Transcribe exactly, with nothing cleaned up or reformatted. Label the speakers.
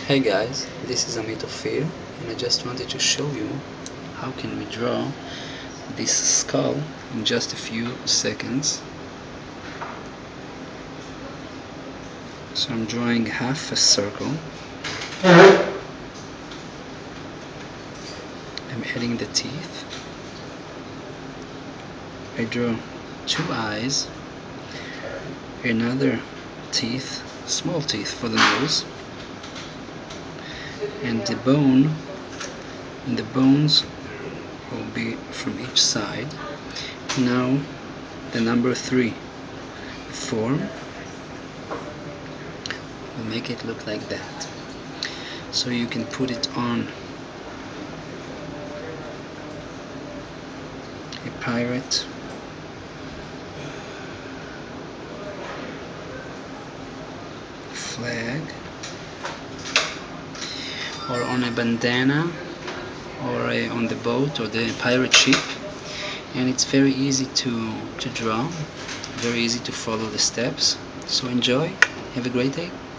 Speaker 1: Hey guys, this is Amit of Fear, and I just wanted to show you how can we draw this skull in just a few seconds. So I'm drawing half a circle. I'm adding the teeth. I draw two eyes, another teeth, small teeth for the nose, and the bone, and the bones will be from each side. Now the number three form will make it look like that. So you can put it on a pirate, flag, or on a bandana, or a, on the boat or the pirate ship, and it's very easy to to draw, very easy to follow the steps. So enjoy, have a great day.